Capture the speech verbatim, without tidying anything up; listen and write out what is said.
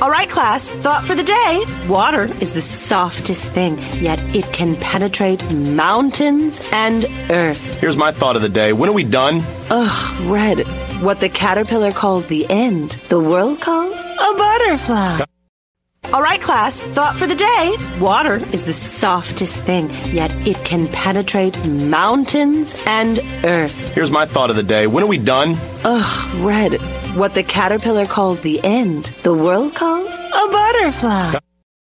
All right, class, thought for the day. Water is the softest thing, yet it can penetrate mountains and earth. Here's my thought of the day. When are we done? Ugh, Red. What the caterpillar calls the end, the world calls a butterfly. All right, class, thought for the day. Water is the softest thing, yet it can penetrate mountains and earth. Here's my thought of the day. When are we done? Ugh, Red. What the caterpillar calls the end, the world calls a butterfly.